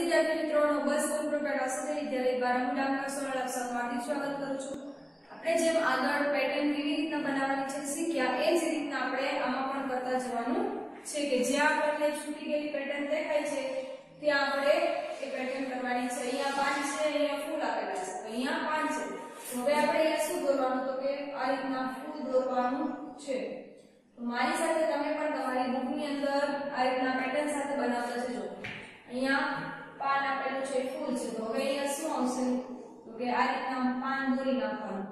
વિદ્યાર્થી મિત્રોનો બસ computer class વિદ્યાલય દ્વારા હું ડાક્ટર સોનલ આપ સૌનું હાર્દિક સ્વાગત કરું છું। આપણે જેમ આગળ પેટર્ન કેવી રીતના બનાવવાની છે શીખ્યા, એ જ રીતના આપણે આમાં પણ કરતા જવાનું છે કે જ્યાં આપણને છૂટી ગયેલી પેટર્ન દેખાય છે ત્યાં આપણે એ પેટર્ન કરવાની છે। અહીંયા પાન છે, અહીંયા ફૂલ આપેલા છે, તો અહીંયા પાન છે, તો હવે આપણે અહીંયા શું દોરવાનું, તો કે આ રીતના ફૂલ દોરવાનું છે। તો મારી સાથે તમે પણ તમારી બુકની અંદર આ રીતના પેટર્ન સાથે બનાવતા જજો। અહીંયા પાન આપેલું છે, ફૂલ છે, તો હવે અહીંયા શું આવશે, તો કે આ રીતના પાન દોરી નાખવાનું।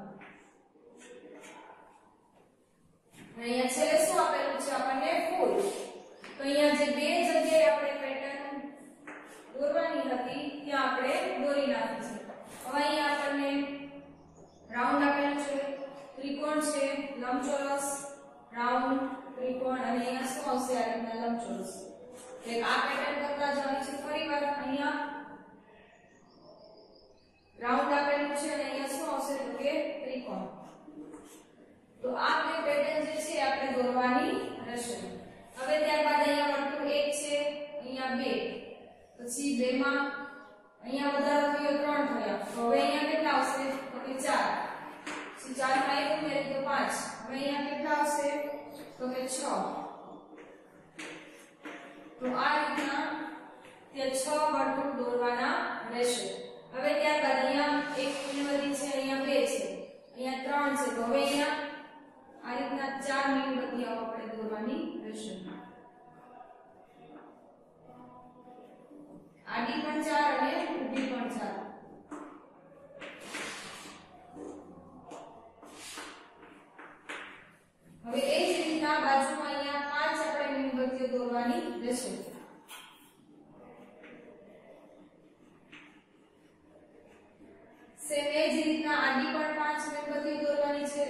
અહીંયા છેલ્લે શું આપેલું છે આપણને, ફૂલ, તો અહીંયા જે બે જગ્યાએ આપણે પેટર્ન દોરવાની હતી ત્યાં આપણે દોરી નાખી છે। હવે અહીંયા આપણને રાઉન્ડ આપેલું છે, ત્રિકોણ છે, લંબચોરસ, રાઉન્ડ, ત્રિકોણ અને અહીંયા શું આવશે, આ રીતના લંબચોરસ। એક આ પેટર્ન કરતા જવાની છે। ફરીવાર અહીંયા રાઉન્ડ આપેલું છે અને અહીંયા શું આવશે, તો કે ત્રિકોણ। તો આ બે પેટર્ન જે છે આપણે દોરવાની રહેશે। હવે ત્યારબાદ અહીંયા વર્તુળ 1 છે, અહીંયા 2, પછી 2 માં અહીંયા વધારો થયો 3 થયા, તો હવે અહીંયા કેટલા આવશે, તો કે 4, પછી 4 માં 1 ઉમેરી તો 5, હવે અહીંયા કેટલા આવશે, તો કે 6। તો આ રીતના તે 6 વર્તુળ દોરવાના રહેશે। હવે ત્યારબાદ અહીંયા એક મીણબત્તી છે, અહીંયા 2 છે, અહીંયા 3 છે, તો હવે અહીંયા આ રીતના 4 મીણબત્તીઓ આપણે દોરવાની રહેશે। આડી પણ 4 અને ઊભી પણ 4। હવે એ જ રીતના બાજુમાં અહીંયા 5 આપણે મીણબત્તીઓ દોરવાની રહેશે। સેમ એ જ રીતના આડી પણ 5 મીણબત્તીઓ દોરવાની છે।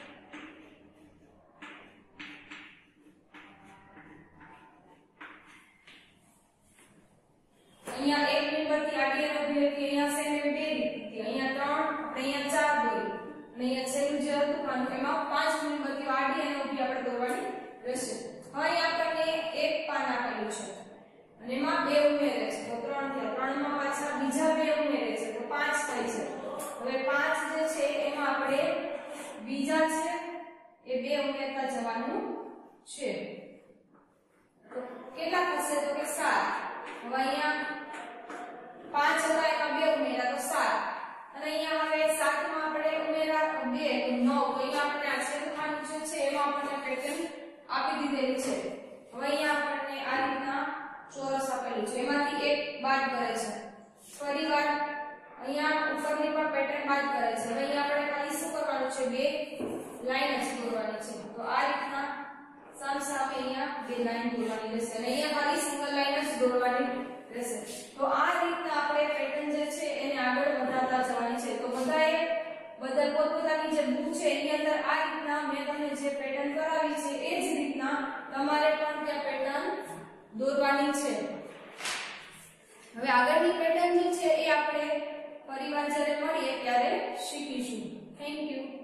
અહીંયા એક મીણબત્તી આડી અને ઊભી હતી, અહીંયા સેમ 2 હતી, અહીંયા 3, આપણે અહીંયા 4 દોરી, અને અહીંયા છેલ્લું જે હતું પાનું એમાં 5 મીણબત્તીઓ આડી અને ઊભી આપણે દોરવાની રહેશે। હવે અહીંયા આપણને એક પાન આપેલું છે અને એમાં 2 ઉમેરે છે, તો 3 થયા, 3 માં પાછા બીજા 2 ઉમેરે છે, તો 5 થાય છે। હવે 5 જે છે એમાં આપણે બીજા છે એ 2 ઉમેરતા જવાનું છે, તો કેટલા થશે, તો કે 7। હવે અહીંયા 5 હતા એમાં 2 ઉમેર્યા તો 7, અને અહીંયા હવે 7 માં આપણે ઉમેર્યા 2 તો 9, તો અહીંયા આપણે આ છેલ્લું ખાનું જે છે એમાં આપણને પેટર્ન આપી દીધેલી છે। હવે અહીંયા આપણને આ રીતના ચોરસ આપેલું છે, એમાંથી એક બાદ કરે છે, ફરીવાર અહીંયા ઉપરની પણ પેટર્ન બાદ કરે છે। હવે અહીંયા આપણે ખાલી શું કરવાનું છે, 2 લાઈન જ દોરવાની છે, તો આ રીતના સામસામે અહીંયા 2 લાઈન દોરવાની રહેશે અને અહીંયા ખાલી સિંગલ લાઈન જ દોરવાની રહેશે। તો આ રીતના આપણે પેટર્ન જે છે એને આગળ વધારતા જવાની છે। તો બધાએ પોતપોતાની જે બુક છે એની અંદર આ રીતના મેં તમને જે પેટર્ન કરાવી છે એ જ રીતના તમારે પણ ત્યાં પેટર્ન દોરવાની છે। હવે આગળની પેટર્ન જે છે એ આપણે ફરીવાર જ્યારે મળીએ ત્યારે શીખીશું। Thank you.